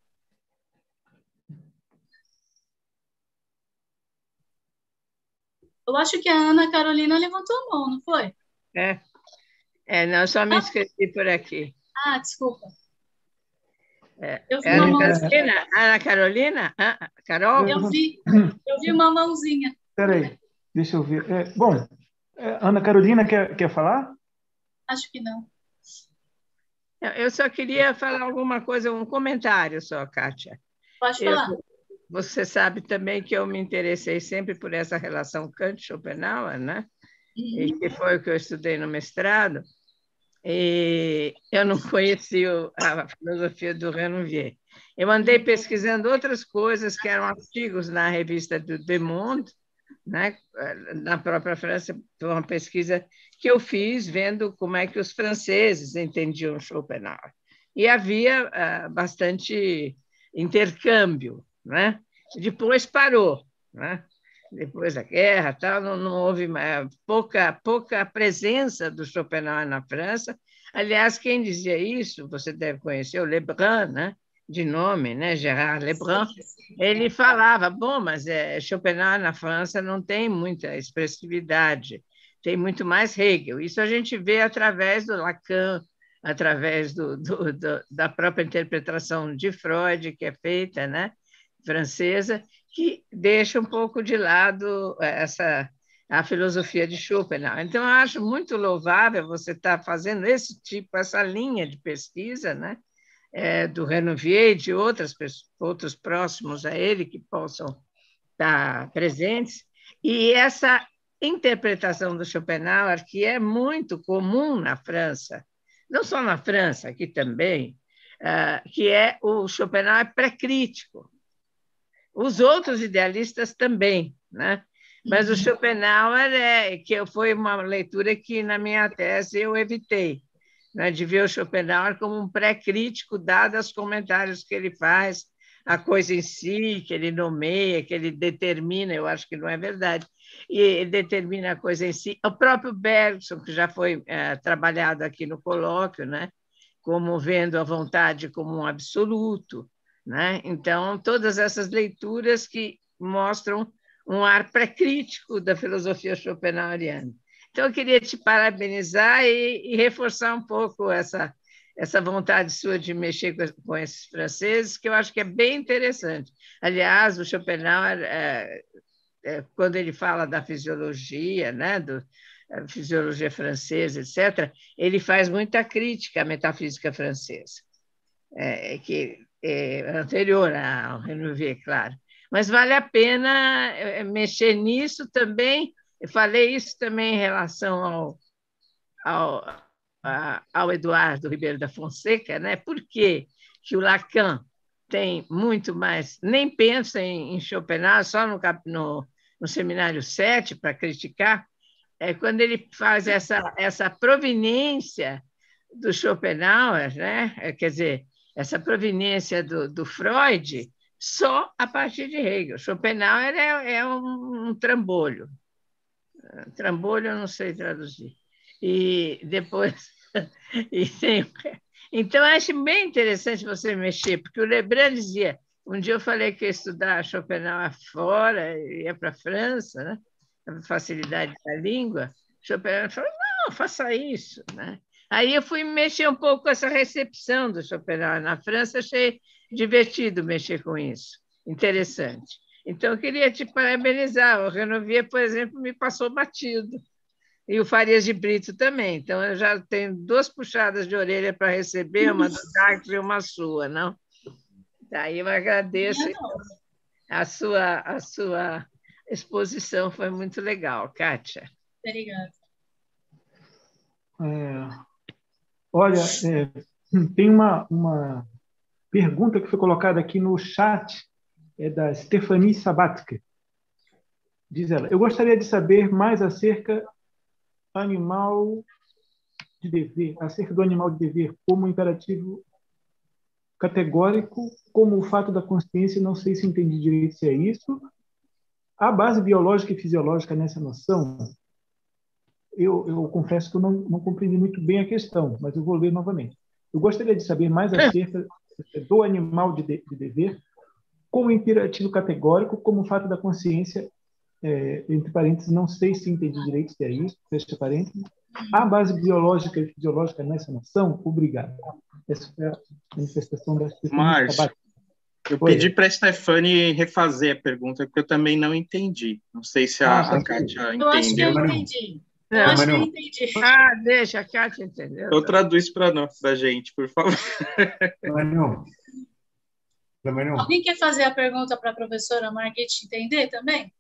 Eu acho que a Ana Carolina levantou a mão, não foi? É, é não, só me inscrevi por aqui. Ah, desculpa. É, Eu vi Ana uma Carolina? Ana Carolina? Ah, Carol? Eu vi, eu vi uma mãozinha. Espera aí, deixa eu ver. É, bom, é, Ana Carolina quer, quer falar? Acho que não. Eu só queria falar alguma coisa, um comentário só, Kátia. Pode Eu, falar. você sabe também que eu me interessei sempre por essa relação Kant-Schopenhauer, né? Uhum. E que foi o que eu estudei no mestrado. E eu não conheci a filosofia do Renouvier. Eu andei pesquisando outras coisas que eram artigos na revista do Le Monde, né? Na própria França, foi uma pesquisa que eu fiz vendo como é que os franceses entendiam Schopenhauer. E havia uh, bastante intercâmbio, né? Depois parou, né? Depois da guerra, tal, não, não houve mais, pouca, pouca presença do Schopenhauer na França. Aliás, quem dizia isso, você deve conhecer, o Lebrun, né? De nome, né? Gérard Lebrun, ele falava, bom, mas é, Schopenhauer na França não tem muita expressividade, tem muito mais Hegel. Isso a gente vê através do Lacan, através do, do, do, da própria interpretação de Freud, que é feita, né? Francesa, que deixa um pouco de lado essa, a filosofia de Schopenhauer. Então, eu acho muito louvável você estar fazendo esse tipo, essa linha de pesquisa, né? É, do Renouvier e de outras pessoas, outros próximos a ele que possam estar presentes, e essa interpretação do Schopenhauer, que é muito comum na França, não só na França, aqui também, uh, que é o Schopenhauer pré-crítico. Os outros idealistas também, né? Mas o Schopenhauer é, que foi uma leitura que, na minha tese, eu evitei, né, de ver o Schopenhauer como um pré-crítico, dados os comentários que ele faz, a coisa em si, que ele nomeia, que ele determina, eu acho que não é verdade, e ele determina a coisa em si. O próprio Bergson, que já foi é, trabalhado aqui no colóquio, né, como vendo a vontade como um absoluto, né? Então, todas essas leituras que mostram um ar pré-crítico da filosofia schopenhaueriana. Então, eu queria te parabenizar e, e reforçar um pouco essa, essa vontade sua de mexer com, com esses franceses, que eu acho que é bem interessante. Aliás, o Schopenhauer, é, é, quando ele fala da fisiologia, né, do, a fisiologia francesa, etcétera, ele faz muita crítica à metafísica francesa, é, que é anterior ao Renouvier, claro. Mas vale a pena mexer nisso também. Eu falei isso também em relação ao, ao, a, ao Eduardo Ribeiro da Fonseca, né? Por que que o Lacan tem muito mais, nem pensa em, em Schopenhauer, só no, no, no seminário sete para criticar, é quando ele faz essa, essa proveniência do Schopenhauer, né? Quer dizer, essa proveniência do, do Freud só a partir de Hegel. Schopenhauer é, é um, um trambolho. Trambolho eu não sei traduzir. E depois... e tem, então, eu acho bem interessante você mexer, porque o Lebrun dizia, um dia eu falei que ia estudar Schopenhauer fora, ia para a França, né? A facilidade da língua. Schopenhauer falou, não, faça isso, né? Aí eu fui mexer um pouco com essa recepção do Schopenhauer na França, achei divertido mexer com isso, interessante. Então, eu queria te parabenizar. O Renouvier, por exemplo, me passou batido. E o Farias de Brito também. Então, eu já tenho duas puxadas de orelha para receber, uma do Darcy e uma sua, não? Daí eu agradeço. A sua, a sua exposição foi muito legal, Kátia. Obrigada. É... Olha, é, tem uma, uma pergunta que foi colocada aqui no chat, é da Stephanie Sabatka. Diz ela, eu gostaria de saber mais acerca animal de dever, acerca do animal de dever como imperativo categórico, como o fato da consciência, não sei se entendi direito se é isso. A base biológica e fisiológica nessa noção, Eu, eu confesso que eu não, não compreendi muito bem a questão, mas eu vou ler novamente. Eu gostaria de saber mais acerca do animal de, de, de dever como imperativo categórico, como o fato da consciência, é, entre parênteses, não sei se entendi direito se é isso, fecha parênteses. A base biológica e fisiológica nessa noção, obrigado. Essa foi a manifestação da Márcio, eu Oi. pedi para a Stephanie refazer a pergunta, porque eu também não entendi. Não sei se a, ah, a Kátia entendeu. Eu acho que eu entendi. Eu não, acho que eu entendi. Ah, deixa, a Kátia entendeu. Eu traduzo para a gente, por favor. Não. Não. Alguém quer fazer a pergunta para a professora Marguerite entender também?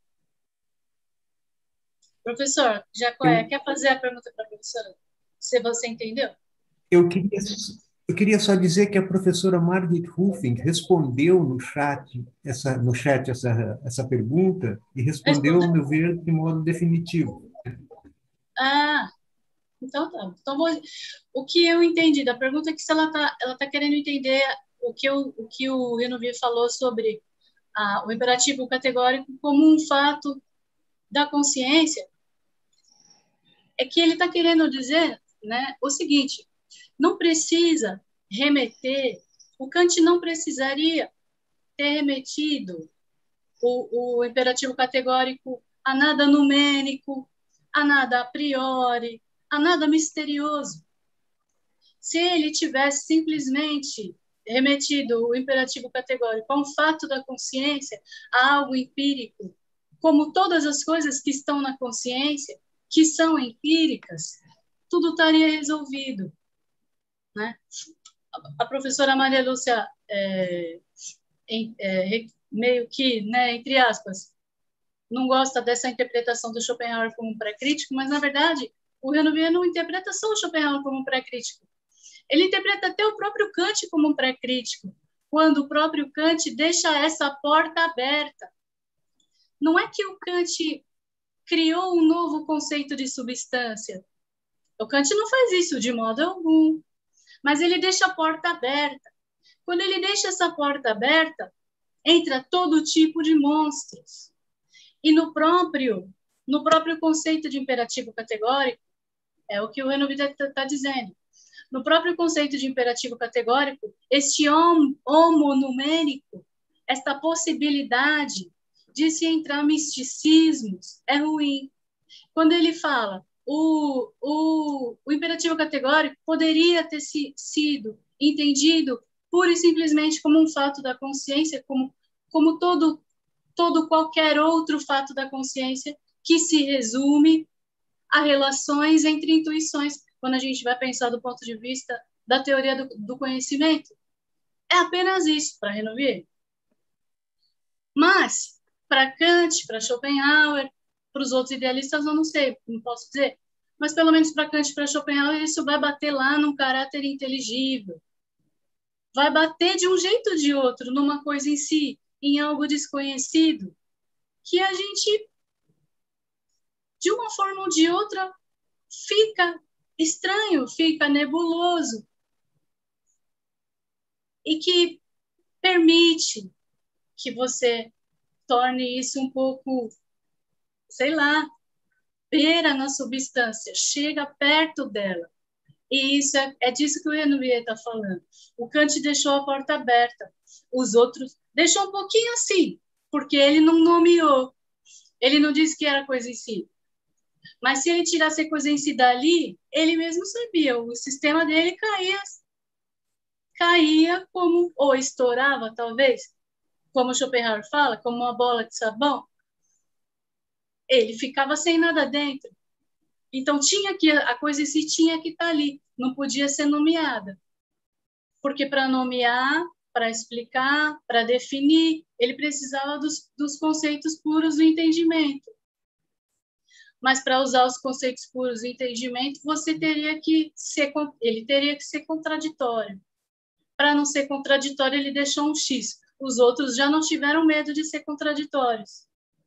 Professor Jacóia, eu... quer fazer a pergunta para a professora? Se você entendeu? Eu queria, eu queria só dizer que a professora Margit Ruffing respondeu no chat essa, no chat essa, essa pergunta e respondeu, ao meu ver, de modo definitivo. Ah, então tá. Então, vou... o que eu entendi da pergunta é que se ela está ela tá querendo entender o que, eu, o, que o Renouvier falou sobre ah, o imperativo categórico como um fato da consciência, é que ele está querendo dizer, né, o seguinte, não precisa remeter, o Kant não precisaria ter remetido o, o imperativo categórico a nada numérico, a nada a priori, a nada misterioso. Se ele tivesse simplesmente remetido o imperativo categórico a um fato da consciência, a algo empírico, como todas as coisas que estão na consciência, que são empíricas, tudo estaria resolvido, né? A professora Maria Lúcia, é, é, meio que, né, entre aspas, não gosta dessa interpretação do Schopenhauer como um pré-crítico, mas, na verdade, o Renouvier não interpreta só o Schopenhauer como um pré-crítico. Ele interpreta até o próprio Kant como um pré-crítico, quando o próprio Kant deixa essa porta aberta. Não é que o Kant criou um novo conceito de substância. O Kant não faz isso de modo algum, mas ele deixa a porta aberta. Quando ele deixa essa porta aberta, entra todo tipo de monstros. E no próprio, no próprio conceito de imperativo categórico, é o que o Renouvier está dizendo. No próprio conceito de imperativo categórico, este homo numérico, esta possibilidade de se entrar misticismos, é ruim. Quando ele fala o, o, o imperativo categórico poderia ter si, sido entendido pura e simplesmente como um fato da consciência, como, como todo, todo qualquer outro fato da consciência que se resume a relações entre intuições, quando a gente vai pensar do ponto de vista da teoria do, do conhecimento. É apenas isso para Renouvier. Mas, para Kant, para Schopenhauer, para os outros idealistas, eu não sei, não posso dizer, mas pelo menos para Kant e para Schopenhauer, isso vai bater lá num caráter inteligível. Vai bater de um jeito ou de outro, numa coisa em si, em algo desconhecido, que a gente, de uma forma ou de outra, fica estranho, fica nebuloso, e que permite que você torne isso um pouco, sei lá, beira na substância, chega perto dela. E isso é, é disso que o Renouvier está falando. O Kant deixou a porta aberta. Os outros deixou um pouquinho assim, porque ele não nomeou. Ele não disse que era coisa em si. Mas se ele tirasse a coisa em si dali, ele mesmo sabia. O sistema dele caía, caía como, ou estourava, talvez, como Schopenhauer fala, como uma bola de sabão. Ele ficava sem nada dentro. Então, tinha que, a coisa em si tinha que estar ali, não podia ser nomeada. Porque para nomear, para explicar, para definir, ele precisava dos, dos conceitos puros do entendimento. Mas para usar os conceitos puros do entendimento, você teria que ser, ele teria que ser contraditório. Para não ser contraditório, ele deixou um X. Os outros já não tiveram medo de ser contraditórios.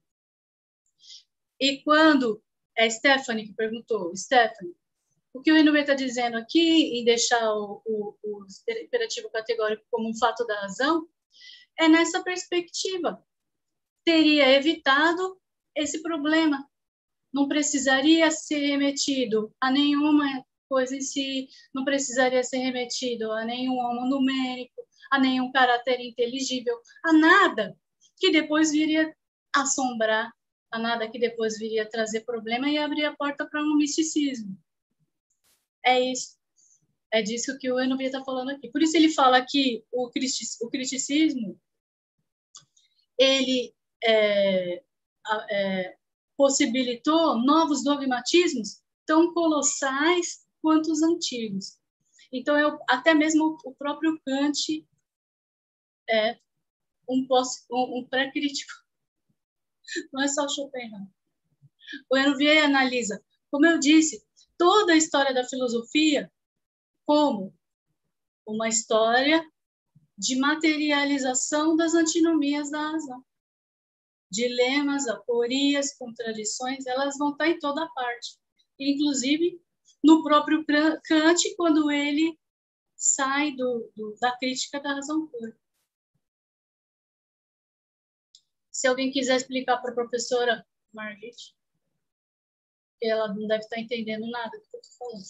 E quando é Stephanie que perguntou, Stephanie, o que o Renouvier está dizendo aqui em deixar o, o, o imperativo categórico como um fato da razão é nessa perspectiva. Teria evitado esse problema. Não precisaria ser remetido a nenhuma coisa em si, não precisaria ser remetido a nenhum homo numérico, a nenhum caráter inteligível, a nada que depois viria assombrar, a nada que depois viria trazer problema e abrir a porta para um misticismo. É isso. É disso que o Renouvier está falando aqui. Por isso ele fala que o criticismo ele é, é, possibilitou novos dogmatismos tão colossais quanto os antigos. Então, eu, até mesmo o próprio Kant é um, um, um pré-crítico. Não é só Schopenhauer. O Renouvier analisa, como eu disse, toda a história da filosofia como uma história de materialização das antinomias da razão. Dilemas, aporias, contradições, elas vão estar em toda parte. Inclusive, no próprio Kant, quando ele sai do, do, da crítica da razão pura. Se alguém quiser explicar para a professora Margit, que ela não deve estar entendendo nada do que eu estou falando.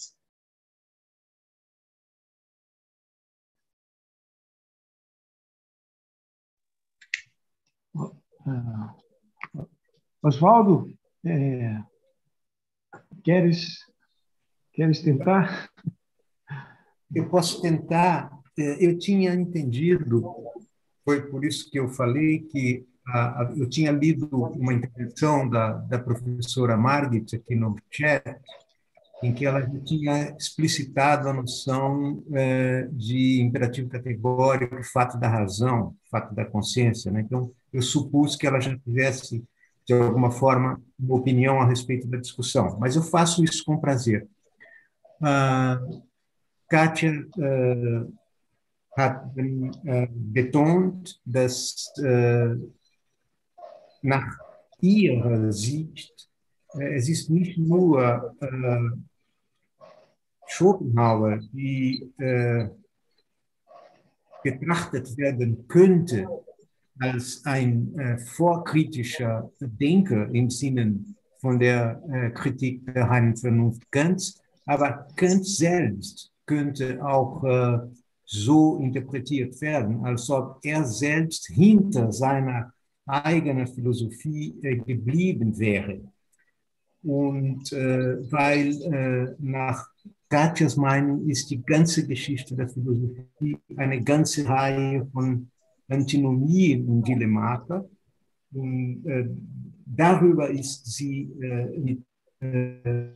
Uh, Oswaldo, é, queres, queres tentar? Eu posso tentar. Eu tinha entendido, foi por isso que eu falei que a, a, eu tinha lido uma intervenção da, da professora Margit aqui no chat, em que ela tinha explicitado a noção é, de imperativo categórico, fato da razão, fato da consciência, né? Então, eu supus que ela já tivesse, de alguma forma, uma opinião a respeito da discussão, mas eu faço isso com prazer. Ah, Katja äh, hat äh, betont, dass äh, nach ihrer Sicht äh, es ist nicht nur äh, Schopenhauer, die äh, betrachtet werden könnte als ein äh, vorkritischer Denker im Sinne von der äh, Kritik der reinen Vernunft Kants, aber Kant selbst könnte auch äh, so interpretiert werden, als ob er selbst hinter seiner eigenen Philosophie äh, geblieben wäre. Und äh, weil äh, nach Katjas Meinung ist die ganze Geschichte der Philosophie eine ganze Reihe von Antinomien und Dilemmata. Und äh, darüber ist sie äh, mit äh,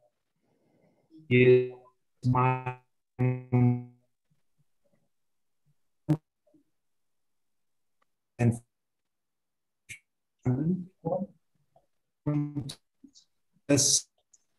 Meinung entstanden. Und das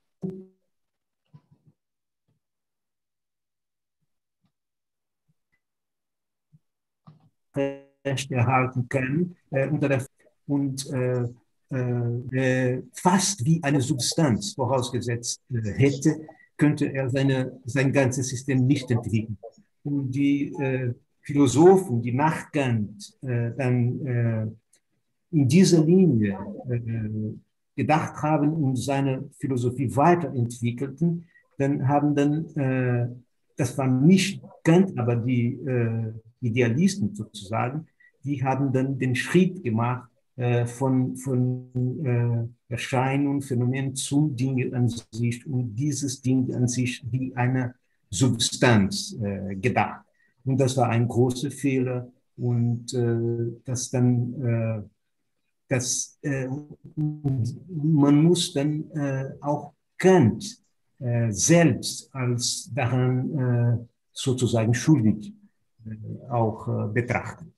Recht erhalten können äh, unter der, und äh, äh, fast wie eine Substanz vorausgesetzt äh, hätte, könnte er seine, sein ganzes System nicht entwickeln. Und die äh, Philosophen, die nach Kant äh, dann äh, in dieser Linie äh, gedacht haben und seine Philosophie weiterentwickelten, dann haben dann, äh, das waren nicht Kant, aber die äh, Idealisten sozusagen, die haben dann den Schritt gemacht äh, von, von äh, Erscheinung, Phänomen zum Ding an sich und dieses Ding an sich wie eine Substanz äh, gedacht. Und das war ein großer Fehler und äh, das dann äh, Das, äh, man muss dann äh, auch Kant äh, selbst als daran äh, sozusagen schuldig äh, auch äh, betrachten.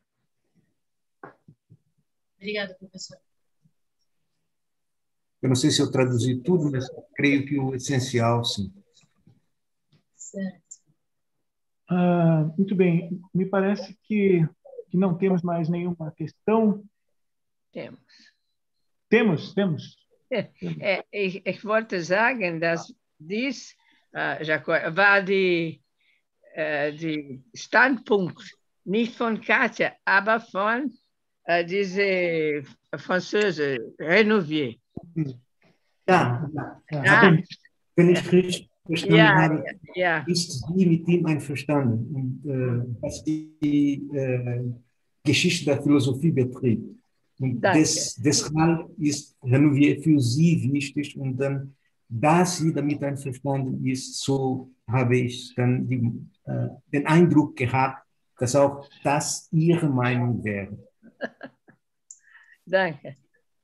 Obrigada, professor. Eu não sei se eu traduzi tudo, mas creio que o essencial, sim. Certo. Ah, muito bem. Me parece que, que não temos mais nenhuma questão. Temos. Temos, temos. Äh, Ich, ich wollte sagen, dass dies äh, Jacques, war die, äh, die Standpunkt nicht von Katja, aber von äh, diese Französe Renouvier. Ja, Ja, Ah, wenn ich richtig verstanden ja, habe, ja, ist sie mit ihm einverstanden, und, äh, was die äh, Geschichte der Philosophie betrifft. Und des, deshalb ist Renouvier für sie wichtig und dann, da sie damit einverstanden ist, so habe ich dann die, äh, den Eindruck gehabt, dass auch das ihre Meinung wäre. danke.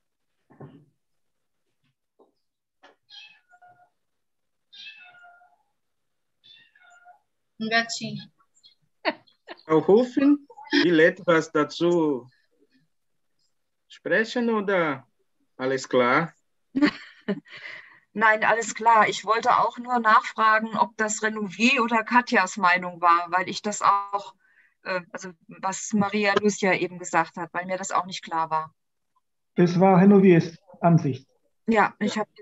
Um gatinho. Frau Rufen, will etwas dazu sprechen oder alles klar? Nein, alles klar. Ich wollte auch nur nachfragen, ob das Renouvier oder Katjas Meinung war, weil ich das auch, äh, also was Maria Lucia eben gesagt hat, weil mir das auch nicht klar war. Es war Renouviers Ansicht. Ja, ich habe.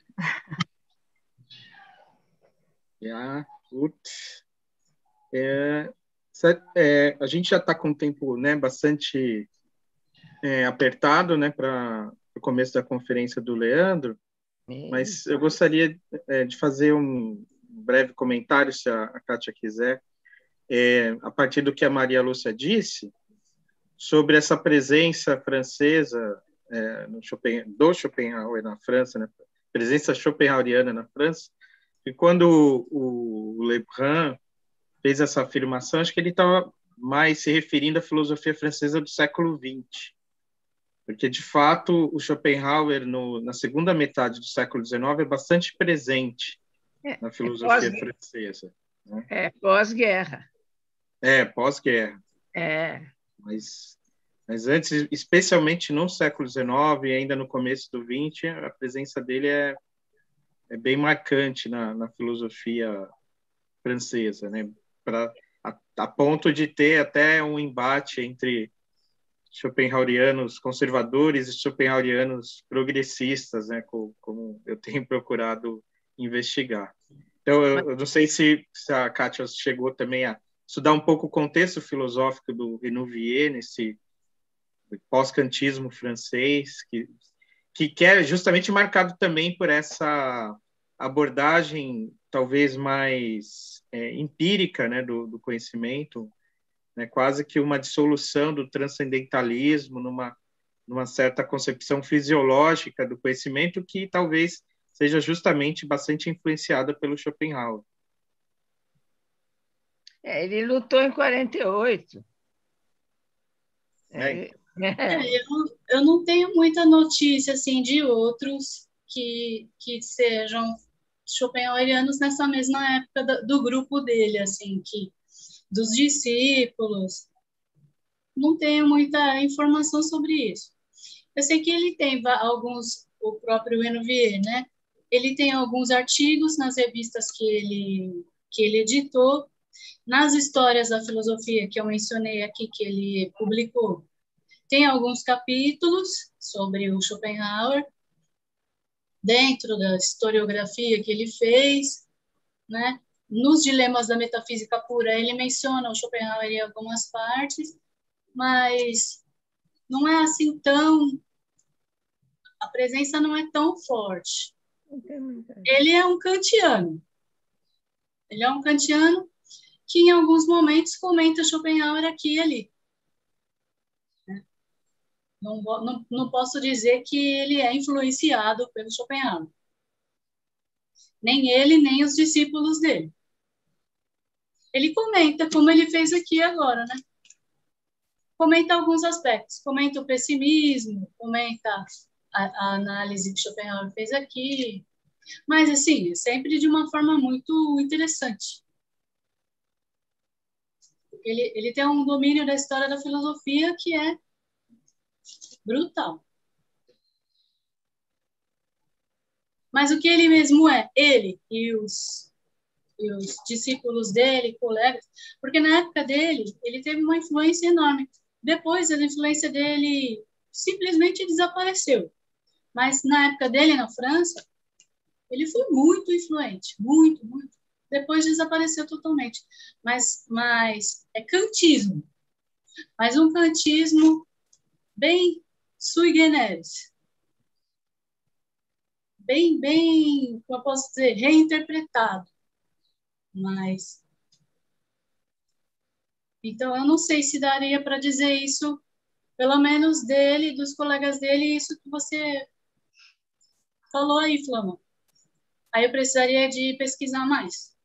Ja, gut. É, é, a gente já está com o tempo, né, bastante é, apertado, né, para o começo da conferência do Leandro, mas eu gostaria é, de fazer um breve comentário, se a, a Kátia quiser, é, a partir do que a Maria Lúcia disse, sobre essa presença francesa é, no Schopen, do Schopenhauer na França, né, presença schopenhaueriana na França, e quando o, o Lebrun fez essa afirmação, acho que ele estava mais se referindo à filosofia francesa do século vinte, porque, de fato, o Schopenhauer, no, na segunda metade do século dezenove, é bastante presente É, na filosofia é pós, francesa. Né? É pós-guerra. É, pós-guerra. É. Mas, mas antes, especialmente no século dezenove e ainda no começo do vinte, a presença dele é, é bem marcante na, na filosofia francesa, né? Pra, a, a ponto de ter até um embate entre schopenhauerianos conservadores e schopenhauerianos progressistas, né, como, como eu tenho procurado investigar. Então, eu, eu não sei se, se a Kátia chegou também a estudar um pouco o contexto filosófico do Renouvier, nesse pós-kantismo francês, que, que, que é justamente marcado também por essa abordagem talvez mais é, empírica, né, do, do conhecimento, né, quase que uma dissolução do transcendentalismo numa numa certa concepção fisiológica do conhecimento que talvez seja justamente bastante influenciada pelo Schopenhauer. É, ele lutou em quarenta e oito. É. É, eu, não, eu não tenho muita notícia assim, de outros que, que sejam schopenhauerianos nessa mesma época do, do grupo dele, assim, que, dos discípulos. Não tenho muita informação sobre isso. Eu sei que ele tem alguns, o próprio Renouvier, né? Ele tem alguns artigos nas revistas que ele, que ele editou, nas histórias da filosofia que eu mencionei aqui, que ele publicou. Tem alguns capítulos sobre o Schopenhauer, dentro da historiografia que ele fez, né? Nos Dilemas da Metafísica Pura, ele menciona o Schopenhauer em algumas partes, mas não é assim tão... A presença não é tão forte. Ele é um kantiano. Ele é um kantiano que, em alguns momentos, comenta Schopenhauer aqui e ali. Não, não, não posso dizer que ele é influenciado pelo Schopenhauer. Nem ele, nem os discípulos dele. Ele comenta, como ele fez aqui agora, né? Comenta alguns aspectos. Comenta o pessimismo, comenta a, a análise que Schopenhauer fez aqui. Mas, assim, sempre de uma forma muito interessante. Ele, ele tem um domínio da história da filosofia que é brutal. Mas o que ele mesmo é, ele e os, e os discípulos dele, colegas, porque na época dele, ele teve uma influência enorme. Depois, a influência dele simplesmente desapareceu. Mas na época dele, na França, ele foi muito influente, muito, muito. Depois desapareceu totalmente. Mas, mas é kantismo. Mas um kantismo bem sui generis. Bem, bem, como eu posso dizer, reinterpretado. Mas... Então, eu não sei se daria para dizer isso, pelo menos dele, dos colegas dele, isso que você falou aí, Flama. Aí eu precisaria de pesquisar mais.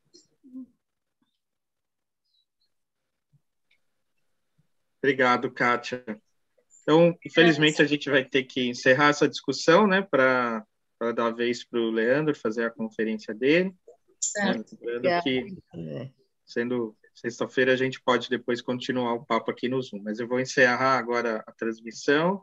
Obrigado, Kátia. Então, infelizmente, a gente vai ter que encerrar essa discussão, né, para dar a vez para o Leandro fazer a conferência dele. Certo. Lembrando que, sendo sexta-feira, a gente pode depois continuar o papo aqui no Zoom. Mas eu vou encerrar agora a transmissão